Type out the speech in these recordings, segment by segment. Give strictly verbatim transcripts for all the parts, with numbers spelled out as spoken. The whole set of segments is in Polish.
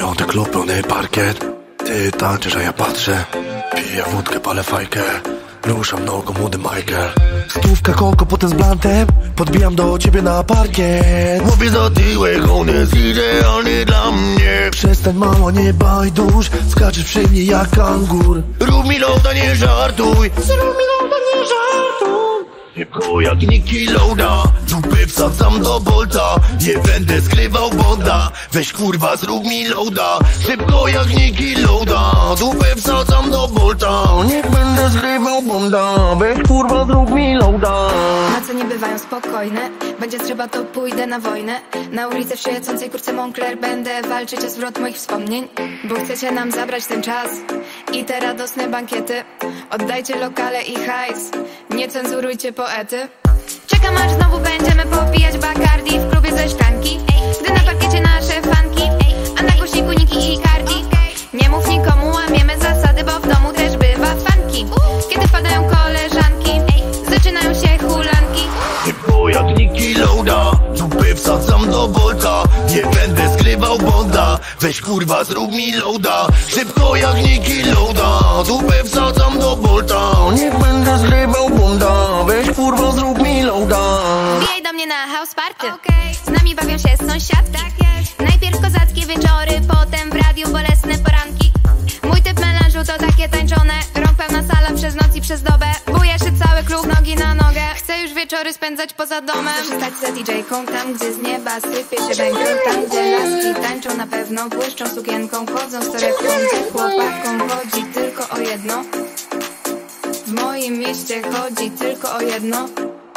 Piąty klub, pełny parkiet. Ty tańczysz, a ja patrzę. Piję wódkę, palę fajkę. Ruszam nogą, młody Michael. Stówka koko, potem z blantem. Podbijam do ciebie na parkiet. Mówię za tyłek, on jest idealny dla mnie. Przestań mała, nie bajdusz. Skaczesz przy mnie jak kangur. Rób mi loada, nie żartuj. Rób mi loada, nie żartuj. Szybko jak Niki Lauda, dupy wsadzam do bolta. Nie będę skrywał bonda. Weź kurwa zrób mi loada. Szybko jak Niki Lauda, dupy wsadzam do bolta. Nie będę skrywał bonda. Weź kurwa zrób mi loada. Noce nie bywają spokojne. Będzie trzeba, to pójdę na wojnę. Na ulicę w świecącej kurce Moncler będę walczyć o zwrot moich wspomnień. Bo chcecie nam zabrać ten czas i te radosne bankiety. Oddajcie lokale i hajs, nie cenzurujcie poety. Czekam aż znowu będziemy popijać Bacardi w klubie ze szklanki. Gdy na parkiecie nasze fanki, a na głośniku Niki i Cardi. Nie mów nikomu, łamiemy zasady, bo w domu też bywa fanki. Kiedy wpadają koleżanki, zaczynają się hulanki. Szybko jak Niki Lauda, dupy wsadzam do bolta. Nie będę skrywał bonda. Weź kurwa zrób mi loada. Szybko jak Niki Lauda, dupy wsadzam do bolta. Nie będę skrywał bonda. Weź kurwa zrób mi loada. Wbijaj do mnie na house party, okay. Z nami bawią się sąsiadki, tak jest. Najpierw kozackie wieczory, potem w radiu bolesne poranki. Mój typ melanżu to takie tańczone. Rąk pełna sala przez noc i przez dobę. Buje się cały klub, nogi na nogę. Chcę już wieczory spędzać poza domem. Chcę stać za didżejką, tam gdzie z nieba sypie się bęką. Tam gdzie laski tańczą na pewno, błyszczą sukienką, chodzą z torebką. Gdzie chłopakom chodzi tylko o jedno. W moim mieście chodzi tylko o jedno.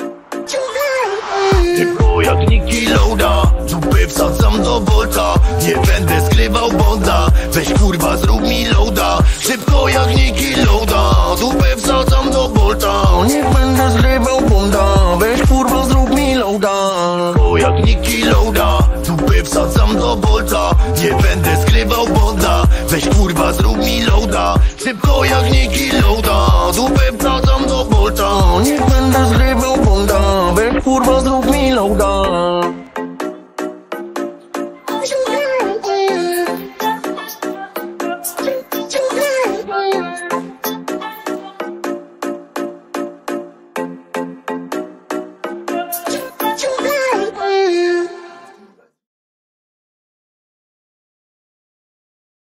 Szybko jak Niki Lauda, dupy wsadzam do bolta. Nie będę skrywał bonda. Weź kurwa zrób mi loada. Szybko jak Niki Lauda, dupy wsadzam do bolta. Nie będę skrywał bonda. Weź kurwa zrób mi loada. Szybko jak Niki Lauda, dupy wsadzam do bolta. Nie będę skrywał bonda. Weź kurwa zrób mi loada. Szybko jak Niki Lauda, dupy wsadzam do bolta. Nie będę skrywał bonda. Weź kurwa zrób mi loada.